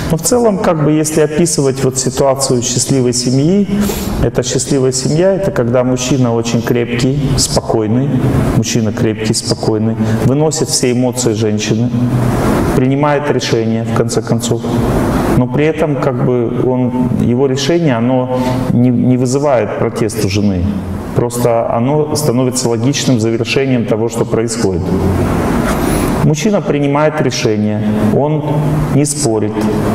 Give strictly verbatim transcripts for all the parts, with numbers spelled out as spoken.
Но в целом, как бы, если описывать вот ситуацию счастливой семьи, это счастливая семья, это когда мужчина очень крепкий, спокойный, мужчина крепкий, спокойный, выносит все эмоции женщины, принимает решения, в конце концов, но при этом, как бы, он, его решение, оно не, не вызывает протест у жены, просто оно становится логичным завершением того, что происходит. Мужчина принимает решение, он не спорит,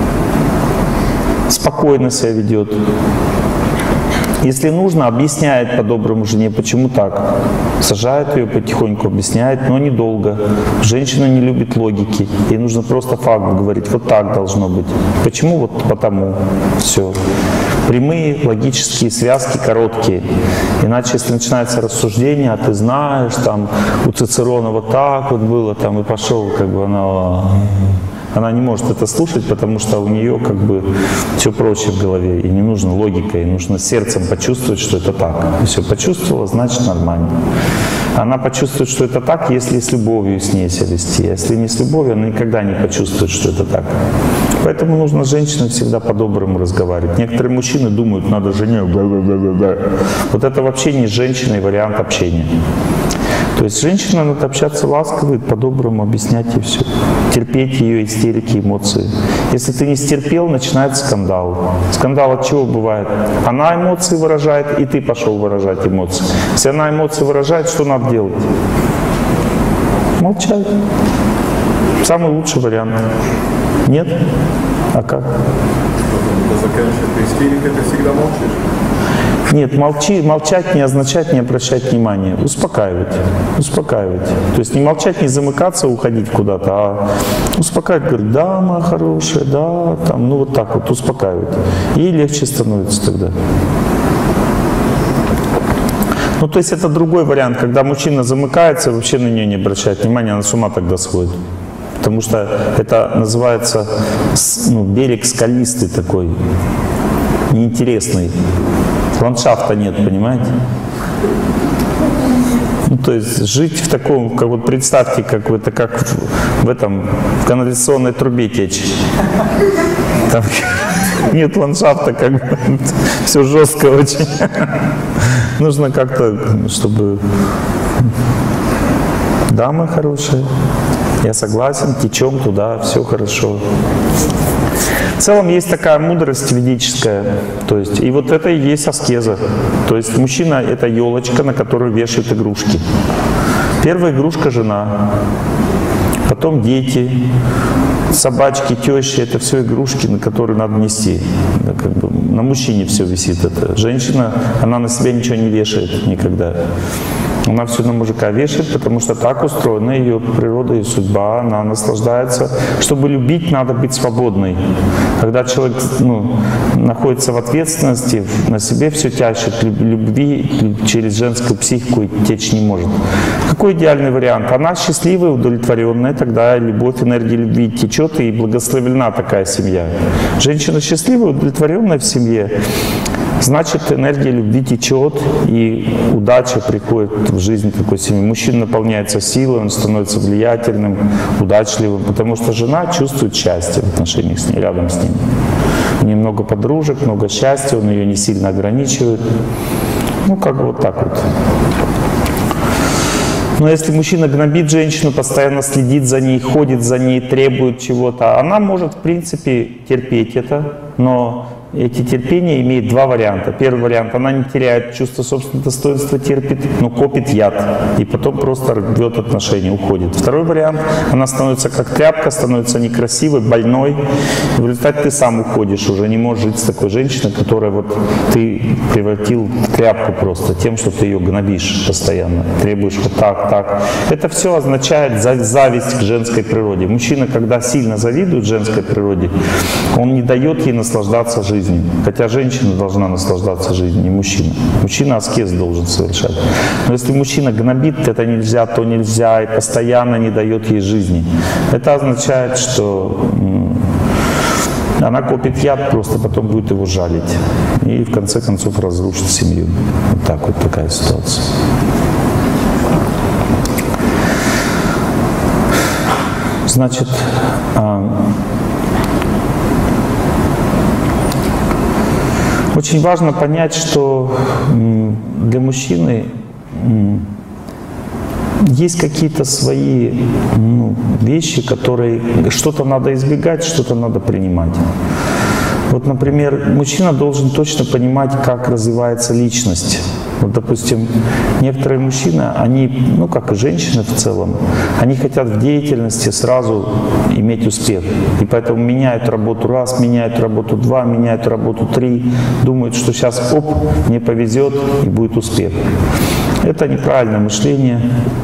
спокойно себя ведет. Если нужно, объясняет по-доброму жене, почему так. Сажает ее потихоньку, объясняет, но недолго. Женщина не любит логики. Ей нужно просто факт говорить, вот так должно быть. Почему? Вот потому. Все. Прямые логические связки короткие. Иначе, если начинается рассуждение, а ты знаешь, там у Цицерона вот так вот было, там и пошел, как бы она... Она не может это слушать, потому что у нее как бы все проще в голове, и не нужно логика, и нужно сердцем почувствовать, что это так. И все почувствовала, значит нормально. Она почувствует, что это так, если с любовью с ней себя вести. Если не с любовью, она никогда не почувствует, что это так. Поэтому нужно с женщиной всегда по-доброму разговаривать. Некоторые мужчины думают, надо жене, бла-бла-бла-бла. Вот это вообще не с женщиной вариант общения. То есть женщина надо общаться ласково, по-доброму объяснять ей все. Терпеть ее истерики, эмоции. Если ты не стерпел, начинается скандал. Скандал от чего бывает? Она эмоции выражает, и ты пошел выражать эмоции. Если она эмоции выражает, что надо делать? Молчать. Самый лучший вариант. Нет? А как? Когда заканчивается истерика, ты всегда молчишь? Нет, молчи, молчать не означает не обращать внимания. Успокаивать. Успокаивать. То есть не молчать, не замыкаться, уходить куда-то, а успокаивать, говорить, да, моя хорошая, да, там, ну вот так вот, успокаивать. Ей легче становится тогда. Ну, то есть это другой вариант, когда мужчина замыкается, вообще на нее не обращает внимания, она с ума тогда сходит. Потому что это называется, ну, берег скалистый такой, неинтересный. Ландшафта нет, понимаете? Ну, то есть жить в таком, как вот представьте, как это как в, в этом в канализационной трубе течь. Там нет ландшафта, как бы все жестко очень. Нужно как-то, чтобы... Да, мы хорошие. Я согласен, течем туда, все хорошо. В целом есть такая мудрость ведическая, то есть, и вот это и есть аскеза. То есть мужчина — это елочка, на которую вешают игрушки. Первая игрушка — жена, потом дети, собачки, тещи — это все игрушки, на которые надо нести. Да, как бы на мужчине все висит это. Женщина, она на себя ничего не вешает никогда. Она все на мужика вешает, потому что так устроена ее природа и судьба. Она наслаждается. Чтобы любить, надо быть свободной. Когда человек, ну, находится в ответственности, на себе все тащит, любви через женскую психику течь не может. Какой идеальный вариант? Она счастливая, удовлетворенная, тогда любовь, энергия любви течет, и благословлена такая семья. Женщина счастливая, удовлетворенная в семье, значит, энергия любви течет, и удача приходит в жизнь такой семьи. Мужчина наполняется силой, он становится влиятельным, удачливым, потому что жена чувствует счастье в отношениях с ней, рядом с ним. У нее много подружек, много счастья, он ее не сильно ограничивает. Ну, как бы вот так вот. Но если мужчина гнобит женщину, постоянно следит за ней, ходит за ней, требует чего-то, она может, в принципе, терпеть это, но эти терпения имеют два варианта. Первый вариант — она не теряет чувство собственного достоинства, терпит, но копит яд, и потом просто рвет отношения, уходит. Второй вариант — она становится как тряпка, становится некрасивой, больной, и в результате ты сам уходишь, уже не можешь жить с такой женщиной, которая вот ты превратил в тряпку просто тем, что ты ее гнобишь постоянно, требуешь вот так, так. Это все означает зависть к женской природе. Мужчина, когда сильно завидует женской природе, он не дает ей наслаждаться жизнью. Хотя женщина должна наслаждаться жизнью, не мужчина. Мужчина аскез должен совершать. Но если мужчина гнобит, это нельзя, то нельзя, и постоянно не дает ей жизни, это означает, что она копит яд, просто потом будет его жалить. И в конце концов разрушит семью. Вот так вот такая ситуация. Значит, Очень важно понять, что для мужчины есть какие-то свои ну, вещи, которые что-то надо избегать, что-то надо принимать. Вот, например, мужчина должен точно понимать, как развивается личность. Вот, допустим, некоторые мужчины, они, ну, как и женщины в целом, они хотят в деятельности сразу иметь успех. И поэтому меняют работу раз, меняют работу два, меняют работу три, думают, что сейчас, оп, мне повезет и будет успех. Это неправильное мышление.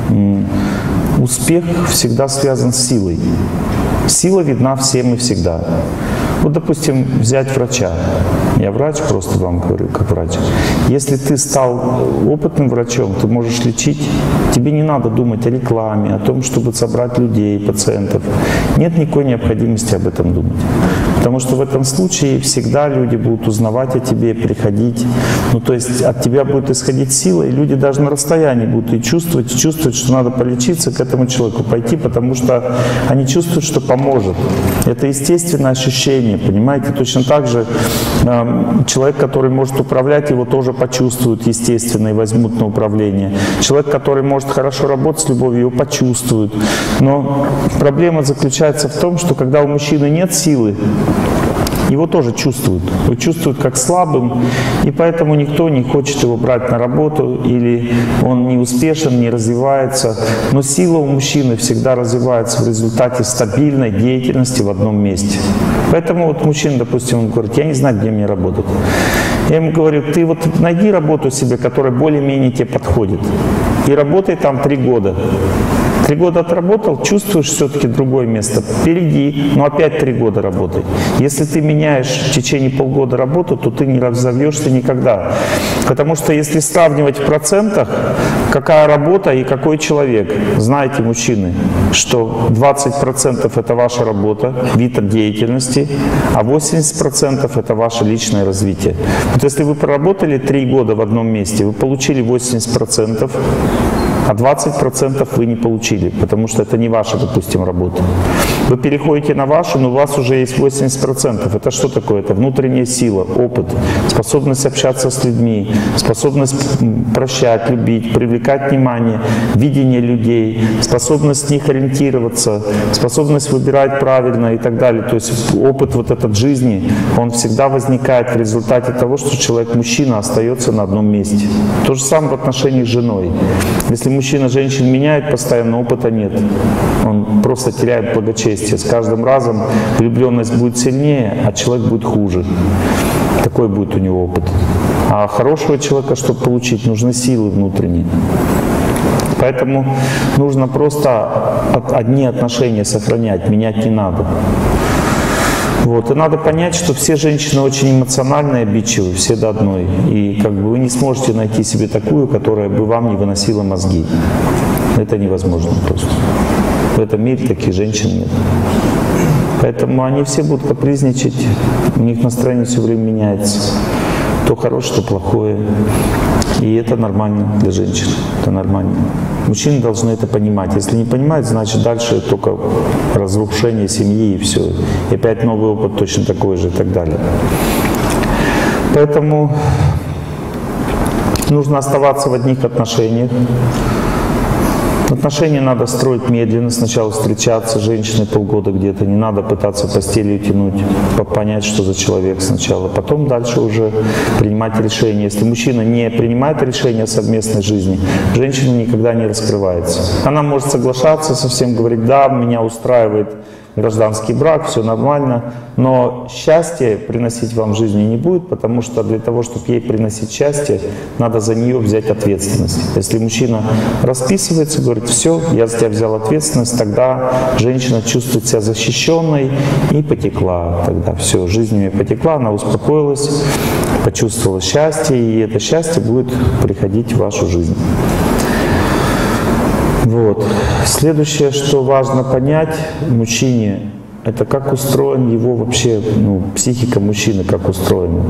Успех всегда связан с силой. Сила видна всем и всегда. Вот, допустим, взять врача. Я врач, просто вам говорю, как врач. Если ты стал опытным врачом, ты можешь лечить, тебе не надо думать о рекламе, о том, чтобы собрать людей, пациентов. Нет никакой необходимости об этом думать. Потому что в этом случае всегда люди будут узнавать о тебе, приходить. Ну, то есть от тебя будет исходить сила, и люди даже на расстоянии будут и чувствовать, и чувствовать, что надо полечиться к этому человеку, пойти, потому что они чувствуют, что поможет. Это естественное ощущение. Понимаете, точно так же э, человек, который может управлять, его тоже почувствуют, естественно, и возьмут на управление. Человек, который может хорошо работать с любовью, его почувствуют. Но проблема заключается в том, что когда у мужчины нет силы, его тоже чувствуют. Его чувствуют как слабым, и поэтому никто не хочет его брать на работу, или он не успешен, не развивается. Но сила у мужчины всегда развивается в результате стабильной деятельности в одном месте. Поэтому вот мужчина, допустим, он говорит, я не знаю, где мне работать. Я ему говорю, ты вот найди работу себе, которая более-менее тебе подходит, и работай там три года. Три года отработал, чувствуешь все-таки другое место, перейди, но опять три года работай. Если ты меняешь в течение полгода работу, то ты не разовьешься никогда. Потому что если сравнивать в процентах, какая работа и какой человек, знаете, мужчины, что двадцать процентов это ваша работа, вид деятельности, а восемьдесят процентов это ваше личное развитие. Вот если вы проработали три года в одном месте, вы получили восемьдесят процентов, а двадцать процентов вы не получили, потому что это не ваша, допустим, работа. Вы переходите на вашу, но у вас уже есть восемьдесят процентов. Это что такое? Это внутренняя сила, опыт, способность общаться с людьми, способность прощать, любить, привлекать внимание, видение людей, способность с них ориентироваться, способность выбирать правильно и так далее. То есть опыт вот этот жизни, он всегда возникает в результате того, что человек-мужчина остается на одном месте. То же самое в отношении с женой. Если мужчина женщин меняет постоянно, опыта нет. Он просто теряет благочестие. С каждым разом влюбленность будет сильнее, а человек будет хуже. Такой будет у него опыт. А хорошего человека, чтобы получить, нужны силы внутренние. Поэтому нужно просто одни отношения сохранять, менять не надо. Вот. И надо понять, что все женщины очень эмоциональные, обидчивые, все до одной. И как бы вы не сможете найти себе такую, которая бы вам не выносила мозги. Это невозможно просто. В этом мире таких женщин нет. Поэтому они все будут капризничать, у них настроение все время меняется. То хорошее, то плохое. И это нормально для женщин. Это нормально. Мужчины должны это понимать. Если не понимают, значит дальше только разрушение семьи и все. И опять новый опыт точно такой же и так далее. Поэтому нужно оставаться в одних отношениях. Отношения надо строить медленно, сначала встречаться с женщиной полгода где-то, не надо пытаться постелью тянуть, понять, что за человек сначала, потом дальше уже принимать решение. Если мужчина не принимает решение о совместной жизни, женщина никогда не раскрывается. Она может соглашаться совсем, говорить, да, меня устраивает гражданский брак, все нормально, но счастье приносить вам в жизни не будет, потому что для того, чтобы ей приносить счастье, надо за нее взять ответственность. Если мужчина расписывается, говорит, все, я за тебя взял ответственность, тогда женщина чувствует себя защищенной и потекла. Тогда все, жизнь у нее потекла, она успокоилась, почувствовала счастье, и это счастье будет приходить в вашу жизнь. Вот. Следующее, что важно понять мужчине, это как устроен его вообще, ну, психика мужчины, как устроена.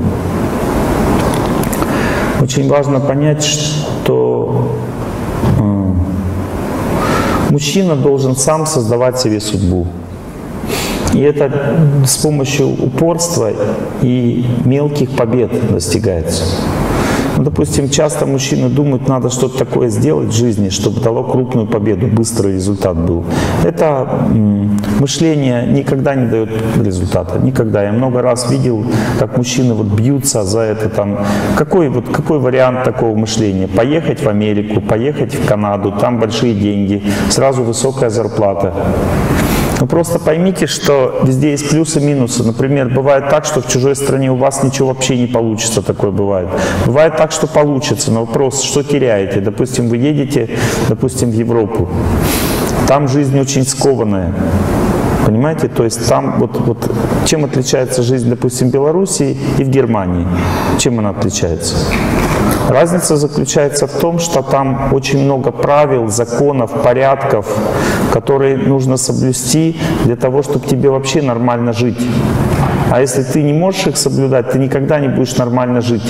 Очень важно понять, что э, мужчина должен сам создавать себе судьбу. И это с помощью упорства и мелких побед достигается. Ну, допустим, часто мужчины думают, надо что-то такое сделать в жизни, чтобы дало крупную победу, быстрый результат был. Это м, мышление никогда не дает результата, никогда. Я много раз видел, как мужчины вот бьются за это. Там, какой, вот, какой вариант такого мышления? Поехать в Америку, поехать в Канаду, там большие деньги, сразу высокая зарплата. Ну просто поймите, что везде есть плюсы и минусы. Например, бывает так, что в чужой стране у вас ничего вообще не получится, такое бывает. Бывает так, что получится, но вопрос, что теряете? Допустим, вы едете, допустим, в Европу, там жизнь очень скованная. Понимаете? То есть там вот, вот чем отличается жизнь, допустим, в Белоруссии и в Германии? Чем она отличается? Разница заключается в том, что там очень много правил, законов, порядков, которые нужно соблюсти для того, чтобы тебе вообще нормально жить. А если ты не можешь их соблюдать, ты никогда не будешь нормально жить.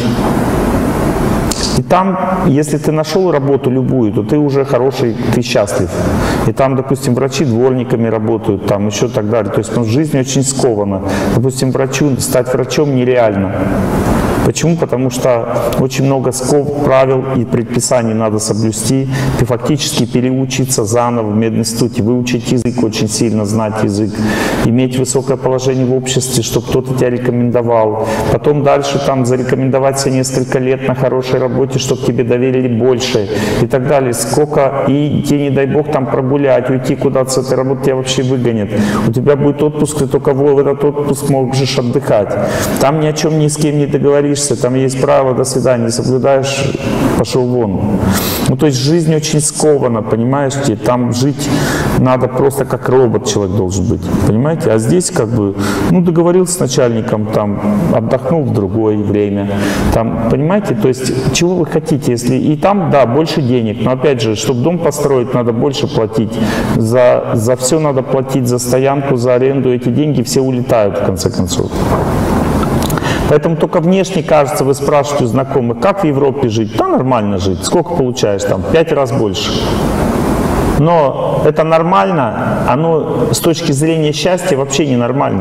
И там, если ты нашел работу любую, то ты уже хороший, ты счастлив. И там, допустим, врачи дворниками работают, там еще так далее. То есть ну, жизнь очень скована. Допустим, врачу, стать врачом нереально. Почему? Потому что очень много сков, правил и предписаний надо соблюсти. Ты фактически переучиться заново в мединституте, выучить язык, очень сильно знать язык, иметь высокое положение в обществе, чтобы кто-то тебя рекомендовал. Потом дальше там зарекомендовать себя несколько лет на хорошей работе, чтобы тебе доверили больше и так далее. Сколько, и тебе, не дай бог, там прогулять, уйти куда-то с этой работы, тебя вообще выгонят. У тебя будет отпуск, ты только в этот отпуск можешь отдыхать. Там ни о чем ни с кем не договоришься. Там есть право, до свидания, не соблюдаешь, пошел вон. Ну, то есть жизнь очень скована, понимаете? Там жить надо просто как робот человек должен быть, понимаете? А здесь как бы, ну, договорился с начальником, там, отдохнул в другое время, там, понимаете? То есть, чего вы хотите, если... И там, да, больше денег, но опять же, чтобы дом построить, надо больше платить. За, за все надо платить, за стоянку, за аренду, эти деньги все улетают, в конце концов. Поэтому только внешне кажется, вы спрашиваете у знакомых, как в Европе жить? Да нормально жить. Сколько получаешь там? Пять раз больше. Но это нормально, оно с точки зрения счастья вообще не нормально.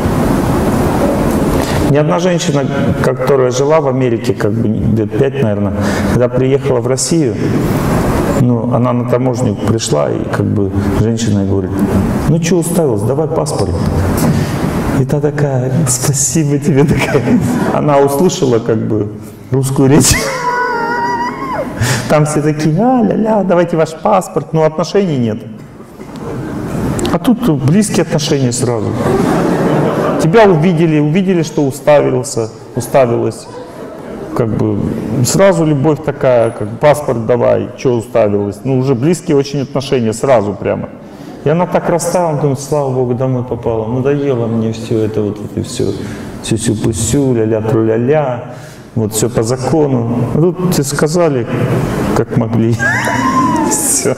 Ни одна женщина, которая жила в Америке, как бы лет пять, наверное, когда приехала в Россию, ну, она на таможню пришла, и как бы женщина говорит, ну что уставилась, давай паспорт. И та такая, спасибо тебе, такая. Она услышала как бы русскую речь. Там все такие, а-ля-ля, давайте ваш паспорт, но отношений нет. А тут близкие отношения сразу. Тебя увидели, увидели, что уставился, уставилась. Как бы сразу любовь такая, как паспорт давай, что уставилась. Ну уже близкие очень отношения сразу прямо. И она так расстала, думает, слава Богу, домой попала. Надоело мне все это, вот это все, сю-сю-пусю, ля-ля, тру-ля-ля, вот все по закону. А тут тебе сказали, как могли. Все.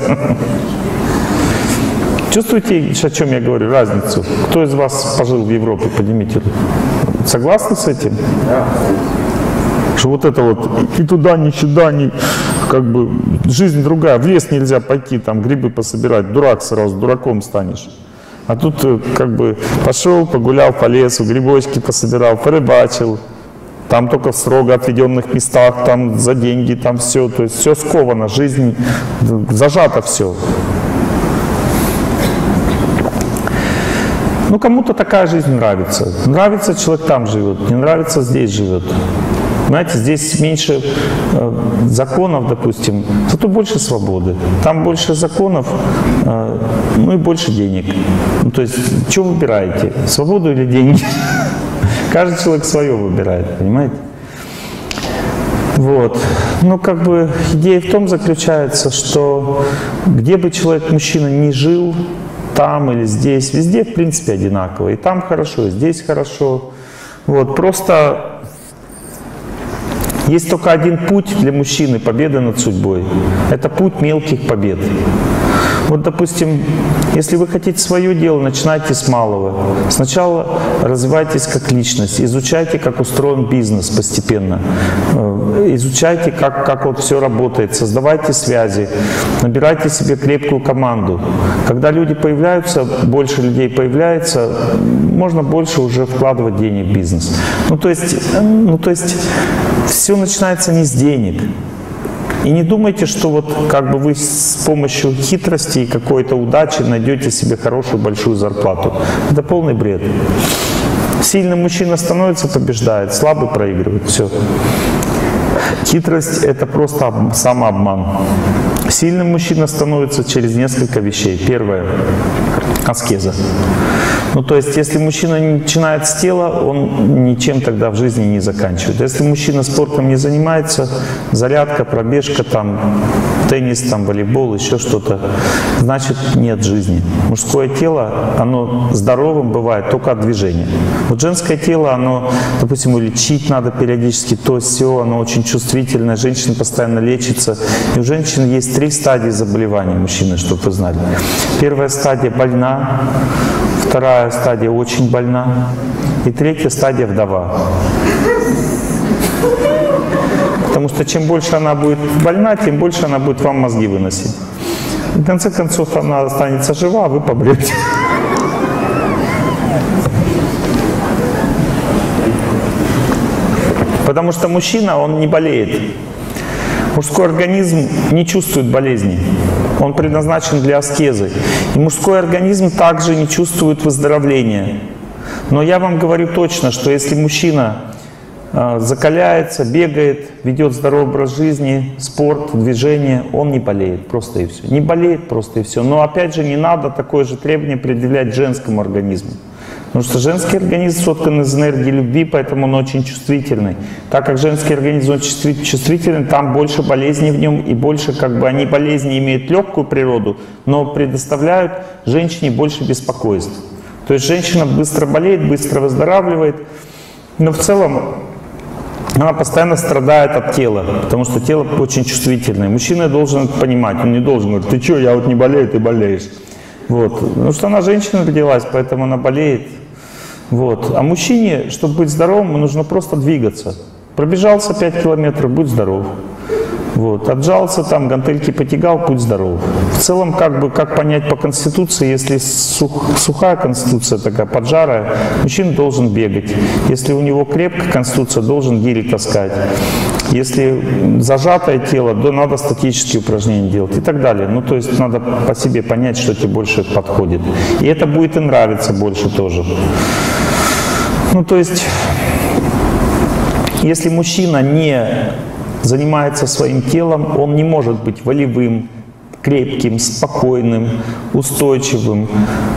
Чувствуете, о чем я говорю, разницу? Кто из вас пожил в Европе, поднимите руку. Согласны с этим? Да. Что вот это вот и туда, ни сюда, ни как бы жизнь другая. В лес нельзя пойти, там грибы пособирать. Дурак сразу, дураком станешь. А тут как бы пошел, погулял по лесу, грибочки пособирал, порыбачил. Там только в строго отведенных местах, там за деньги, там все. То есть все сковано, жизнь зажата все. Ну кому-то такая жизнь нравится. Нравится, человек там живет, не нравится, здесь живет. Знаете, здесь меньше э, законов, допустим, зато больше свободы. Там больше законов, э, ну и больше денег. Ну, то есть, что выбираете? Свободу или деньги? Каждый человек свое выбирает, понимаете? Вот. Ну, как бы идея в том заключается, что где бы человек, мужчина, ни жил, там или здесь, везде, в принципе, одинаково. И там хорошо, и здесь хорошо. Вот. Просто есть только один путь для мужчины победы над судьбой. Это путь мелких побед. Вот, допустим, если вы хотите свое дело, начинайте с малого. Сначала развивайтесь как личность, изучайте, как устроен бизнес постепенно, изучайте, как, как вот все работает, создавайте связи, набирайте себе крепкую команду. Когда люди появляются, больше людей появляется, можно больше уже вкладывать денег в бизнес. Ну, то есть, ну, то есть все начинается не с денег. И не думайте, что вот как бы вы с помощью хитрости и какой-то удачи найдете себе хорошую большую зарплату. Это полный бред. Сильный мужчина становится, побеждает, слабый проигрывает. Все. Хитрость — это просто самообман. Сильным мужчина становится через несколько вещей. Первое — аскеза. Ну, то есть, если мужчина начинает с тела, он ничем тогда в жизни не заканчивает. Если мужчина спортом не занимается, зарядка, пробежка, там, теннис, там, волейбол, еще что-то, значит, нет жизни. Мужское тело, оно здоровым бывает только от движения. Вот женское тело, оно, допустим, лечить надо периодически, то все, оно очень чувствительное, женщина постоянно лечится. И у женщин есть три стадии заболевания мужчины, чтобы вы знали. Первая стадия больна, вторая стадия очень больна, и третья стадия вдова. Потому что чем больше она будет больна, тем больше она будет вам мозги выносить. В конце концов, она останется жива, а вы побрете. Потому что мужчина, он не болеет. Мужской организм не чувствует болезней. Он предназначен для аскезы. И мужской организм также не чувствует выздоровления. Но я вам говорю точно, что если мужчина э, закаляется, бегает, ведет здоровый образ жизни, спорт, движение, он не болеет, просто и все. Не болеет, просто и все. Но опять же, не надо такое же требование предъявлять женскому организму. Потому что женский организм соткан из энергии любви, поэтому он очень чувствительный. Так как женский организм очень чувствительный, там больше болезней в нем, и больше, как бы, они болезни имеют легкую природу, но предоставляют женщине больше беспокойств. То есть женщина быстро болеет, быстро выздоравливает, но в целом она постоянно страдает от тела, потому что тело очень чувствительное. Мужчина должен это понимать, он не должен говорить: ты что, я вот не болею, ты болеешь. Вот. Потому что она женщина родилась, поэтому она болеет. Вот. А мужчине, чтобы быть здоровым, нужно просто двигаться. Пробежался пять километров, будь здоров. Вот. Отжался, там, гантельки потягал, будь здоров. В целом, как бы, как понять по конституции, если сух, сухая конституция такая, поджарая, мужчина должен бегать. Если у него крепкая конституция, должен гири таскать. Если зажатое тело, то надо статические упражнения делать и так далее. Ну, то есть надо по себе понять, что тебе больше подходит. И это будет и нравиться больше тоже. Ну, то есть, если мужчина не занимается своим телом, он не может быть волевым, крепким, спокойным, устойчивым,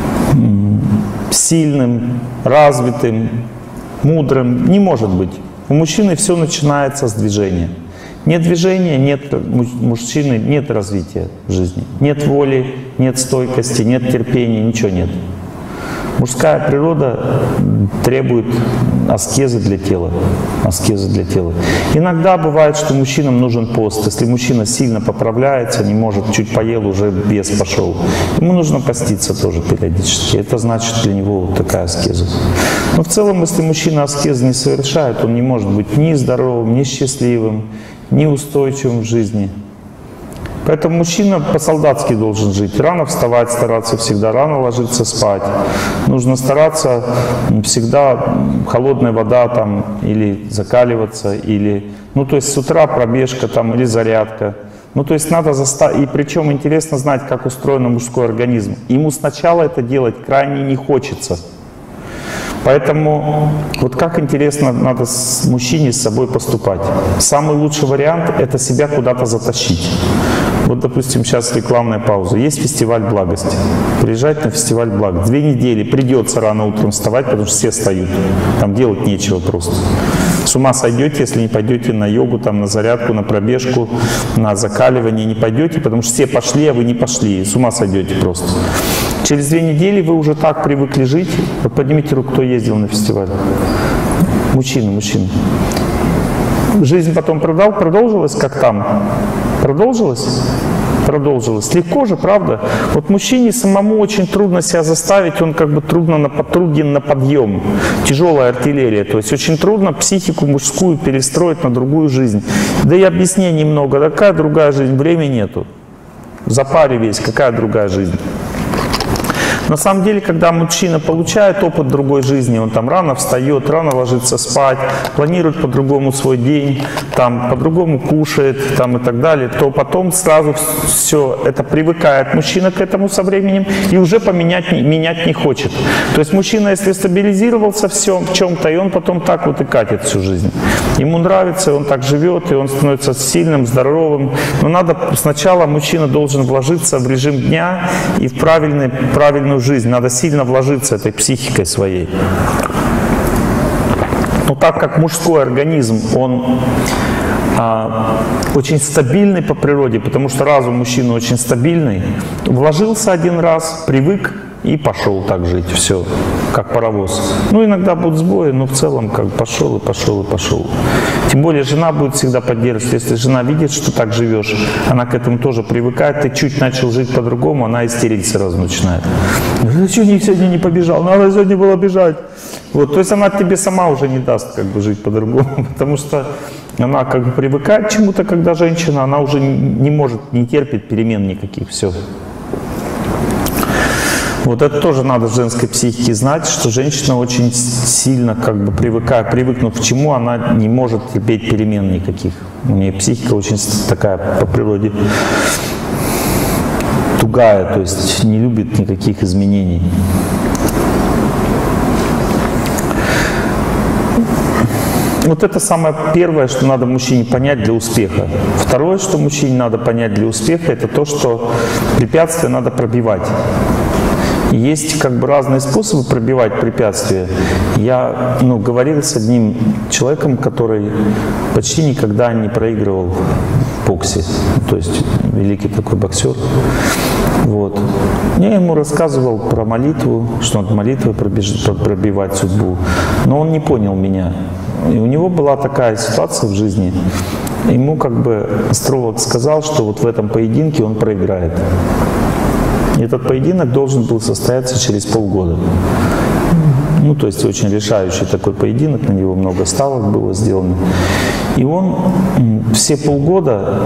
сильным, развитым, мудрым. Не может быть. У мужчины все начинается с движения. Нет движения, нет мужчины, нет развития в жизни. Нет воли, нет стойкости, нет терпения, ничего нет. Мужская природа требует аскезы для тела. Аскезы для тела. Иногда бывает, что мужчинам нужен пост. Если мужчина сильно поправляется, не может, чуть поел, уже бес пошел. Ему нужно поститься тоже периодически. Это значит для него вот такая аскеза. Но в целом, если мужчина аскезы не совершает, он не может быть ни здоровым, ни счастливым, ни устойчивым в жизни. Поэтому мужчина по-солдатски должен жить. Рано вставать, стараться всегда, рано ложиться спать. Нужно стараться всегда холодная вода там, или закаливаться, или, ну, то есть с утра пробежка там, или зарядка. Ну, то есть надо заставить. И причем интересно знать, как устроен мужской организм. Ему сначала это делать крайне не хочется. Поэтому вот как интересно надо с мужчине с собой поступать. Самый лучший вариант — это себя куда-то затащить. Вот, допустим, сейчас рекламная пауза. Есть фестиваль благости. Приезжать на фестиваль благости. Две недели придется рано утром вставать, потому что все встают. Там делать нечего просто. С ума сойдете, если не пойдете на йогу, там, на зарядку, на пробежку, на закаливание. Не пойдете, потому что все пошли, а вы не пошли. С ума сойдете просто. Через две недели вы уже так привыкли жить. Вот поднимите руку, кто ездил на фестиваль. Мужчина, мужчина. Жизнь потом продолжилась, как там? Продолжилась? продолжилось. Легко же, правда? Вот мужчине самому очень трудно себя заставить, он как бы трудно на, труден на подъем. Тяжелая артиллерия. То есть очень трудно психику мужскую перестроить на другую жизнь. Да и объяснений много. Какая другая жизнь? Времени нету. В запаре весь. Какая другая жизнь? На самом деле, когда мужчина получает опыт другой жизни, он там рано встает, рано ложится спать, планирует по-другому свой день, там по-другому кушает, там и так далее, то потом сразу все это привыкает мужчина к этому со временем и уже поменять менять не хочет. То есть мужчина, если стабилизировался всем, в чем-то, и он потом так вот и катит всю жизнь. Ему нравится, он так живет, и он становится сильным, здоровым. Но надо сначала мужчина должен вложиться в режим дня и в правильный, правильную жизнь. Надо сильно вложиться этой психикой своей. Но так как мужской организм, он а, очень стабильный по природе, потому что разум мужчины очень стабильный, вложился один раз, привык и пошел так жить, все, как паровоз. Ну, иногда будут сбои, но в целом как пошел и пошел и пошел. Тем более жена будет всегда поддерживать. Если жена видит, что так живешь, она к этому тоже привыкает, ты чуть начал жить по-другому, она истерить сразу начинает. Ну, что сегодня не побежал? Надо сегодня было бежать. Вот, то есть она тебе сама уже не даст как бы жить по-другому, потому что она как бы привыкает к чему-то, когда женщина, она уже не может, не терпит перемен никаких, все. Вот это тоже надо в женской психике знать, что женщина очень сильно, как бы привыкая, привыкнув к чему, она не может терпеть перемен никаких. У нее психика очень такая по природе тугая, то есть не любит никаких изменений. Вот это самое первое, что надо мужчине понять для успеха. Второе, что мужчине надо понять для успеха, это то, что препятствия надо пробивать. Есть как бы разные способы пробивать препятствия. Я ну, говорил с одним человеком, который почти никогда не проигрывал в боксе. То есть великий такой боксер. Вот. Я ему рассказывал про молитву, что надо молитвой пробивать судьбу. Но он не понял меня. И у него была такая ситуация в жизни. Ему как бы астролог сказал, что вот в этом поединке он проиграет. И этот поединок должен был состояться через полгода. Ну, то есть очень решающий такой поединок, на него много ставок было сделано. И он все полгода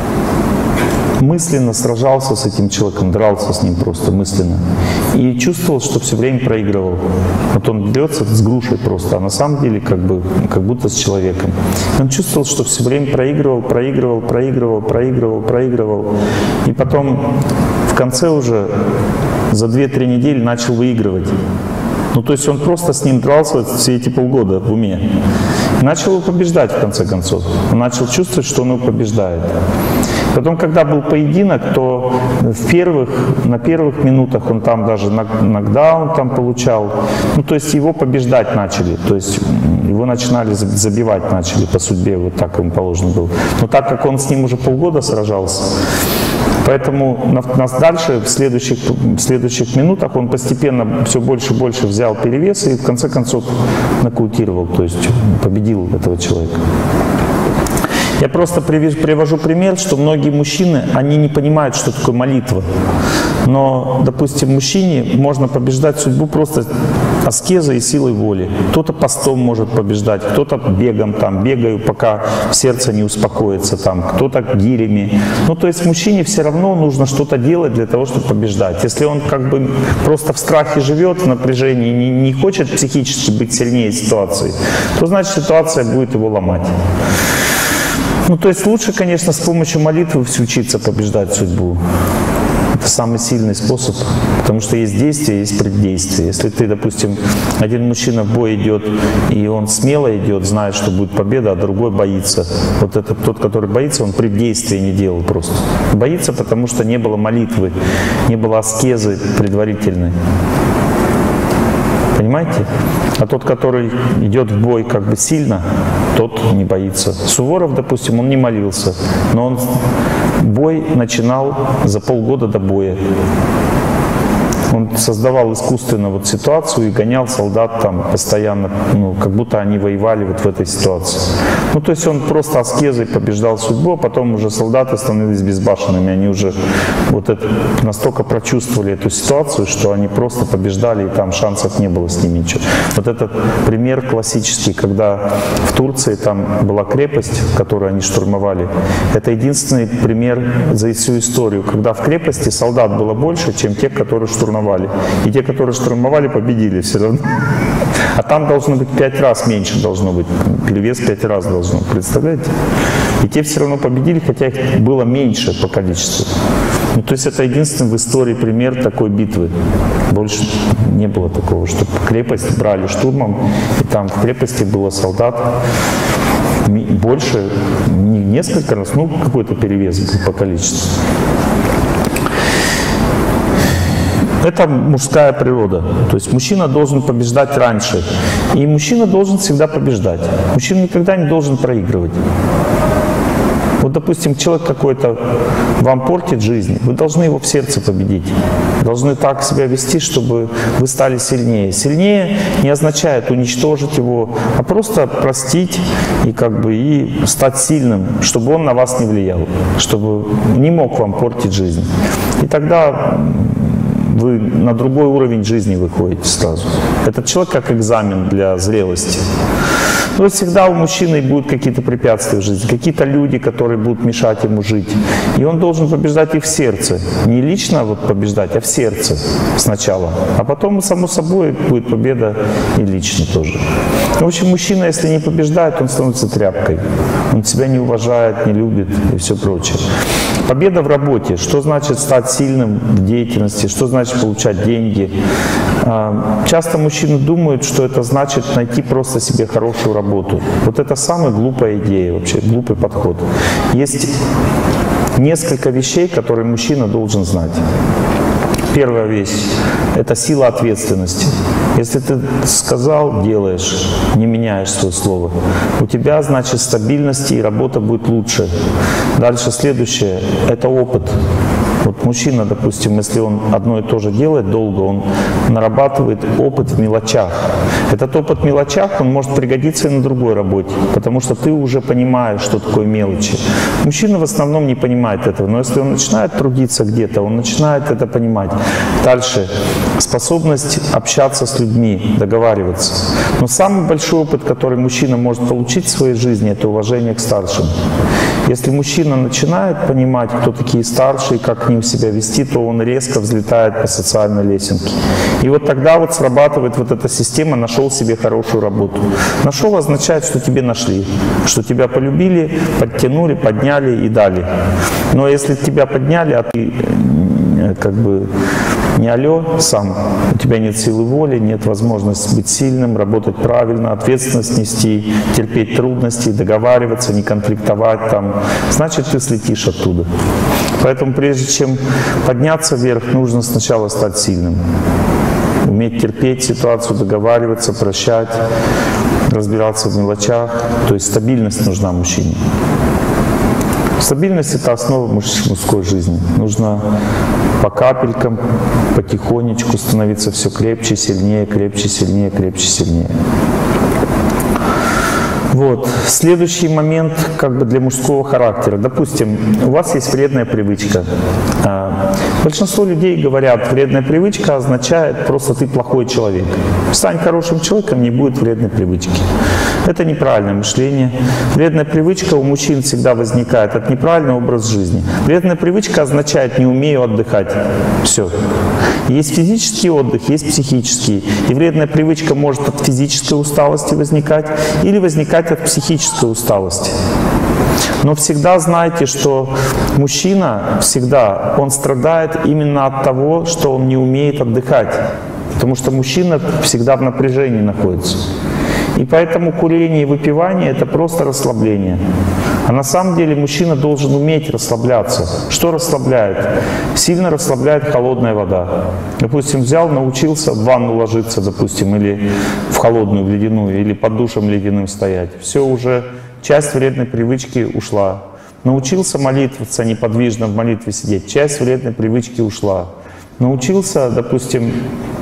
мысленно сражался с этим человеком, дрался с ним просто мысленно. И чувствовал, что все время проигрывал. Вот он берется с грушей просто, а на самом деле как бы, как будто с человеком. Он чувствовал, что все время проигрывал, проигрывал, проигрывал, проигрывал, проигрывал. И потом в конце уже за две-три недели начал выигрывать. Ну, то есть он просто с ним дрался все эти полгода в уме. И начал его побеждать, в конце концов. Он начал чувствовать, что он его побеждает. Потом, когда был поединок, то в первых, на первых минутах он там даже нокдаун там получал. Ну, то есть его побеждать начали. То есть его начинали забивать начали по судьбе, вот так ему положено было. Но так как он с ним уже полгода сражался, поэтому нас дальше, в следующих, в следующих минутах, он постепенно все больше и больше взял перевес и в конце концов нокаутировал, то есть победил этого человека. Я просто привожу пример, что многие мужчины, они не понимают, что такое молитва. Но, допустим, мужчине можно побеждать судьбу просто аскезой и силой воли. Кто-то постом может побеждать, кто-то бегом, там, бегаю, пока сердце не успокоится, там, кто-то гирями. Ну, то есть мужчине все равно нужно что-то делать для того, чтобы побеждать. Если он как бы просто в страхе живет, в напряжении, не, не хочет психически быть сильнее ситуации, то значит ситуация будет его ломать. Ну, то есть лучше, конечно, с помощью молитвы учиться побеждать судьбу. Это самый сильный способ, потому что есть действие, есть преддействие. Если ты, допустим, один мужчина в бой идет, и он смело идет, знает, что будет победа, а другой боится. Вот этот тот, который боится, он преддействия не делал просто. Боится, потому что не было молитвы, не было аскезы предварительной. Понимаете? А тот, который идет в бой как бы сильно, тот не боится. Суворов, допустим, он не молился, но он бой начинал за полгода до боя. Он создавал искусственно вот ситуацию и гонял солдат там постоянно, ну, как будто они воевали вот в этой ситуации. Ну, то есть он просто аскезой побеждал судьбу, а потом уже солдаты становились безбашенными. Они уже вот это, настолько прочувствовали эту ситуацию, что они просто побеждали, и там шансов не было с ними ничего. Вот этот пример классический, когда в Турции там была крепость, которую они штурмовали. Это единственный пример за всю историю, когда в крепости солдат было больше, чем те, которые штурмовали. И те, которые штурмовали, победили все равно. А там должно быть пять раз меньше, должно быть. Перевес пять раз должно. Представляете? И те все равно победили, хотя их было меньше по количеству. Ну, то есть это единственный в истории пример такой битвы. Больше не было такого, чтобы крепость брали штурмом, и там в крепости было солдат больше, не несколько раз, ну какой-то перевес был по количеству. Это мужская природа. То есть мужчина должен побеждать раньше. И мужчина должен всегда побеждать. Мужчина никогда не должен проигрывать. Вот, допустим, человек какой-то вам портит жизнь, вы должны его в сердце победить. Должны так себя вести, чтобы вы стали сильнее. Сильнее не означает уничтожить его, а просто простить и как бы и стать сильным, чтобы он на вас не влиял, чтобы не мог вам портить жизнь. И тогда вы на другой уровень жизни выходите сразу. Этот человек как экзамен для зрелости. Но всегда у мужчины будут какие-то препятствия в жизни, какие-то люди, которые будут мешать ему жить. И он должен побеждать их в сердце. Не лично вот побеждать, а в сердце сначала. А потом, само собой, будет победа и лично тоже. В общем, мужчина, если не побеждает, он становится тряпкой. Он себя не уважает, не любит и все прочее. Победа в работе. Что значит стать сильным в деятельности? Что значит получать деньги? Часто мужчины думают, что это значит найти просто себе хорошую работу. Вот это самая глупая идея вообще, глупый подход. Есть несколько вещей, которые мужчина должен знать. Первая вещь – это сила ответственности. Если ты сказал, делаешь, не меняешь свое слово, у тебя, значит, стабильность и работа будет лучше. Дальше следующее – это опыт. Вот мужчина, допустим, если он одно и то же делает долго, он нарабатывает опыт в мелочах. Этот опыт в мелочах, он может пригодиться и на другой работе, потому что ты уже понимаешь, что такое мелочи. Мужчина в основном не понимает этого, но если он начинает трудиться где-то, он начинает это понимать. Дальше способность общаться с людьми, договариваться. Но самый большой опыт, который мужчина может получить в своей жизни, это уважение к старшим. Если мужчина начинает понимать, кто такие старшие, как к ним себя вести, то он резко взлетает по социальной лесенке. И вот тогда вот срабатывает вот эта система «нашел себе хорошую работу». «Нашел» означает, что тебе нашли, что тебя полюбили, подтянули, подняли и дали. Но если тебя подняли, а ты как бы не алло сам, у тебя нет силы воли, нет возможности быть сильным, работать правильно, ответственность нести, терпеть трудности, договариваться, не конфликтовать там, значит, ты слетишь оттуда. Поэтому прежде чем подняться вверх, нужно сначала стать сильным. Уметь терпеть ситуацию, договариваться, прощать, разбираться в мелочах. То есть стабильность нужна мужчине. Стабильность – это основа мужской жизни. Нужно по капелькам, потихонечку становиться все крепче, сильнее, крепче, сильнее, крепче, сильнее. Вот. Следующий момент как бы для мужского характера. Допустим, у вас есть вредная привычка. Большинство людей говорят, вредная привычка означает просто ты плохой человек. Стань хорошим человеком, не будет вредной привычки. Это неправильное мышление. Вредная привычка у мужчин всегда возникает от неправильного образа жизни. Вредная привычка означает не умею отдыхать. Все. Есть физический отдых, есть психический. И вредная привычка может от физической усталости возникать или возникать от психической усталости. Но всегда знайте, что мужчина всегда, он страдает именно от того, что он не умеет отдыхать. Потому что мужчина всегда в напряжении находится. И поэтому курение и выпивание – это просто расслабление. А на самом деле мужчина должен уметь расслабляться. Что расслабляет? Сильно расслабляет холодная вода. Допустим, взял, научился в ванну ложиться, допустим, или в холодную, в ледяную, или под душем ледяным стоять. Все, уже часть вредной привычки ушла. Научился молитвоваться, неподвижно в молитве сидеть. Часть вредной привычки ушла. Научился, допустим,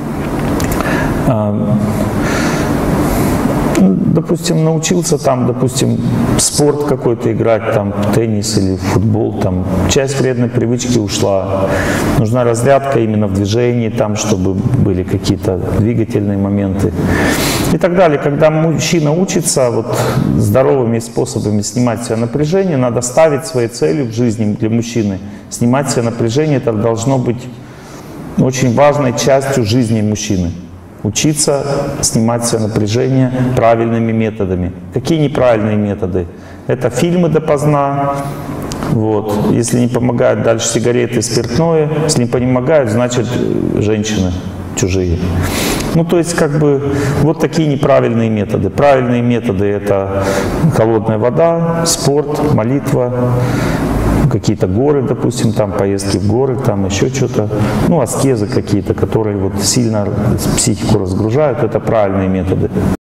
допустим, научился там, допустим, спорт какой-то играть, там, теннис или футбол, там, часть вредной привычки ушла. Нужна разрядка именно в движении, там, чтобы были какие-то двигательные моменты и так далее. Когда мужчина учится вот, здоровыми способами снимать с себя напряжение, надо ставить своей целью в жизни для мужчины. Снимать с себя напряжение, это должно быть очень важной частью жизни мужчины. Учиться снимать с себя напряжение правильными методами. Какие неправильные методы? Это фильмы допоздна. Вот. Если не помогают, дальше сигареты, спиртное. Если не помогают, значит женщины чужие. Ну, то есть, как бы, вот такие неправильные методы. Правильные методы — это холодная вода, спорт, молитва, какие-то горы, допустим, там поездки в горы, там еще что-то. Ну, аскезы какие-то, которые вот сильно психику разгружают, это правильные методы.